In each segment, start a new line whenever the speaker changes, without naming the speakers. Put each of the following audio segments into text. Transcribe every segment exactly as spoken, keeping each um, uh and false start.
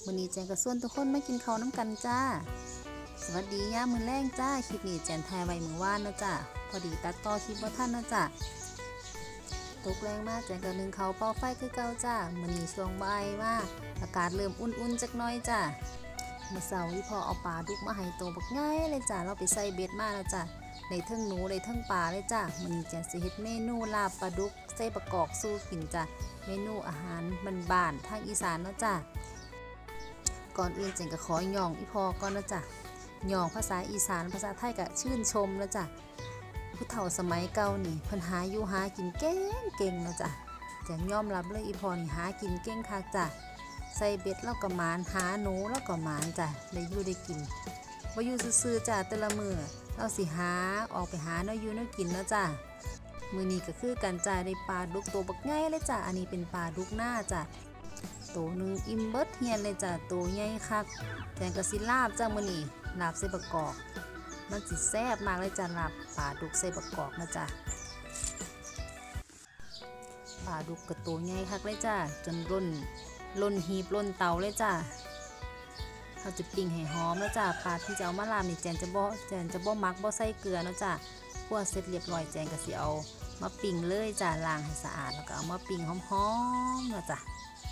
วันนี้แจงกับส่วนทุกคนมากินข้าวน้ำกันจ้าสวัสดีย่ามือแรงจ้าคลิปนี้แจงถ่ายไว้มือว่านนะจ้าพอดีตัดต่อคลิปว่าท่านนะจ้าตกแรงมากแจงกับหนึ่งเขาเป่าไฟคือเก่าจ้าวันนี้ช่วงบ่ายมากอากาศเริ่มอุ่นๆจักน้อยจ้าเมื่อเช้าที่พอเอาปลาดุกมาให้โตบักง่ายเลยจ้าเราไปใส่เบ็ดมาแล้วจ้าในเทิงหนูในเทิงปลาเลยจ้าวันนี้แจงสิเฮ็ดเมนูลาบปลาดุกใส่ประกอบสู้กินจ้าเมนูอาหารบ้านๆทางอีสานเนาะจ้าก่อนอื่นเจงก็ขอย่องอีพอก่อนนะจ๊ะย่องภาษาอีสานภาษาไทยก็ชื่นชมนะจ๊ะผู้เฒ่าสมัยเก่านี่เพิ่นหาอยู่หากินเก่งเก่งนะจ๊ะแจงยอมรับเลยอีพอนี่หากินเก่งคักจ้ะใส่เบ็ดแล้วก็หมานหาหนูแล้วก็หมานจ้ะได้อยู่ได้กินบ่อยู่ซื่อๆจ้ะแต่ละมื้อเราสิหาออกไปหาเนาะอยู่เนาะกินเนาะจ้ะมื้อนี้ก็คือการจ่ายได้ปลาดุกตัวบักใหญ่เลยจ้ะอันนี้เป็นปลาดุกหน้าจ้ะตัวหนึ่งอิ่มเบิดเฮียนเลยจ้ะตัวใหญ่คักแจงกะสิลาบจ้ะมื้อนี้ลาบใส่ประกอบมันสิแซ่บมากเลยจ้ะลาบปลาดุกใส่ประกอบนะจ้ะปลาดุกกระตัวใหญ่คักเลยจ้ะจนล้นล้นหีบล้นเตาเลยจ้ะเขาจะปิ้งให้หอมแล้วจ้ะปลาที่จะเอามาลาบนี่แจงจะบ่แจงจะบ่มักบ่ใส่เกลือเนาะจ้ะคั่วเสร็จเรียบร้อยแจงกะสิเอามาปิ้งเลยจ้ะล้างให้สะอาดแล้วก็เอามาปิ้งหอมๆนะจ้ะ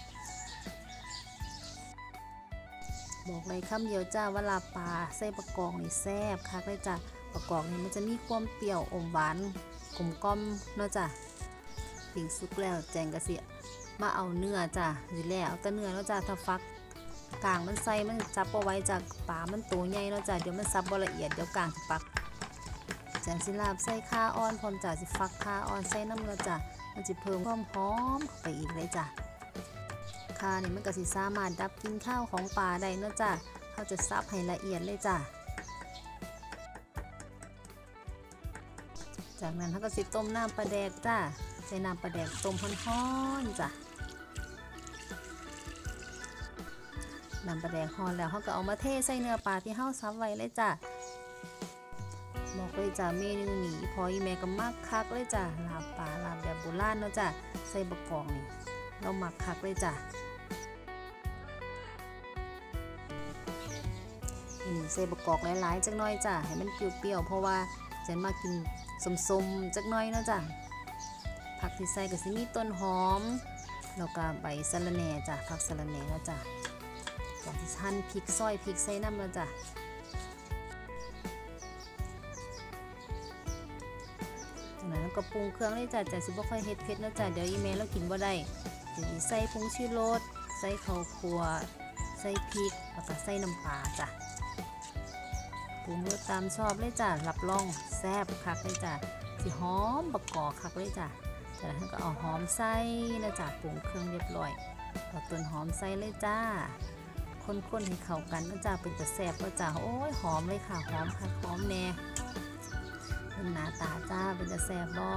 บอกเลยคำเดียวจ้าว่าลาบปลาใส่ประกอบนี่แซ่บคักเลยจ้ะประกอบนี่มันจะมีความเปรี้ยวอมหวานกลมกล่อมเนาะจ้ะปิ้งสุกแล้วแจงกะสิมาเอาเนื้อจ้ะหรือแล้วเอาแต่เนื้อเนาะจ้ะถ้าฟักกลางมันใส่มันจับเอาไว้จากปลามันตัวใหญ่เนาะจ้ะเดี๋ยวมันซับบ่ละเอียดเดี๋ยวกลางสิปักแจงสิลาบใส่ข่าอ่อนพร้อมจ้ะสิฟักข่าอ่อนใส่น้ำเนาะจ้ะมันจะเพิ่มความหอมเข้าไปอีกเลยจ้ะข่านี่มันก็สิสามารถดับกลิ่นข้าวของปลาได้เนาะจ้ะเขาจะซับให้ละเอียดเลยจ้ะจากนั้นเขาก็สิต้มน้ำปลาแดกจ้ะใส่น้ำปลาแดกต้มฮ้อนๆจ้ะน้ำปลาแดกฮ้อนแล้วเขาก็เอามาเทใส่เนื้อปลาที่เขาซับไว้เลยจ้ะบอกเลยจ้ะเมนูนี้พออีแม่ก็มักคักเลยจ้ะลาบปลาลาบแบบโบราณเนาะจ้ะใส่บะกอกนี่เรามักคักเลยจ้ะใส่ประกอบหลายๆจักหน่อยจ้ะให้มันเปรี้ยวๆเพราะว่าจะมากินสมๆจักหน่อยเนาะจ้ะผักที่ใส่ก็สิมีต้นหอมแล้วก็ใบสะระแหน่จ้ะผักสะระแหน่เนาะจ้ะจากที่หั่นพริกซอยพริกใส่น้ำเนาะจ้ะจากนั้นก็ปรุงเครื่องเลยจ้ะแต่สิบ่ค่อยเฮ็ดเผ็ดเนาะจ้ะเดี๋ยวอีเมลเรากินบ่ได้จะใส่ผงชูรสใส่ข้าวคั่วใส่พริกแล้วก็ใส่น้ำปลาจ้ะปรุงรสตามชอบเลยจ้ะรับรองแซ่บคักเลยจ้ะสิหอมประกอบคักเลยจ้ะจากนั้นก็เอาหอมใส่นะจ้ะปรุงเครื่องเรียบร้อยเอาต้นหอมใส่เลยจ้าคนๆให้เข้ากันนะจ้ะเป็นแต่แซ่บก็จ้ะโอ้ยหอมเลยค่ะหอมคักหอมแน่เป็นหน้าตาจ้าเป็นแต่แซ่บบ่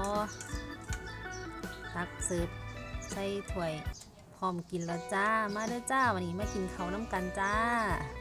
ตักเสิร์ฟใส่ถ้วยพร้อมกินแล้วจ้ามาเด้อจ้าวันนี้มากินข้าวน้ำกันจ้า